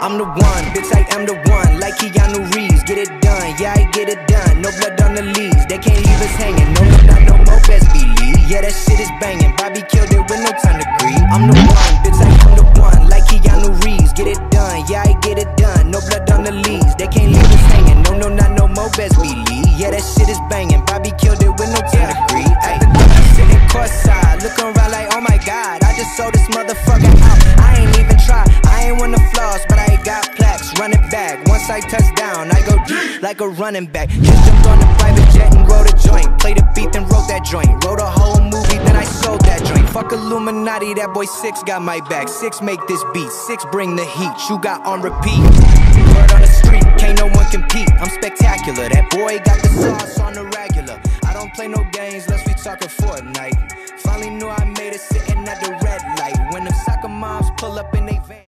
I'm the one, bitch, I am the one. Like Keanu Reeves, get it done, yeah, I get it done. No blood on the leaves, they can't leave us hanging. No, not no more, best believe. Yeah, that shit is banging. Bobby killed it with no time to grieve. I'm the one, bitch, I am the one. Like Keanu Reeves, get it done, yeah, I get it done. No blood on the leaves, they can't leave us hanging. No, not no more, best believe. Yeah, that shit is banging. Bobby killed it with no time to grieve. Ay, I'm sitting courtside, looking around like, oh my God, I just sold this motherfucker out. I ain't even try, I ain't want the flaws, but I got plaques. Run it back, once I touch down, I go deep like a running back. Just jumped on the private jet and wrote a joint. Played a beat and wrote that joint. Wrote a whole movie, then I sold that joint. Fuck Illuminati, that boy Six got my back. Six make this beat, Six bring the heat. You got on repeat. Word on the street, can't no one compete. I'm spectacular, that boy got the sauce on the regular. I don't play no games, let's be talking Fortnite. Finally knew I made it sitting at the red light. When them soccer moms pull up in they van.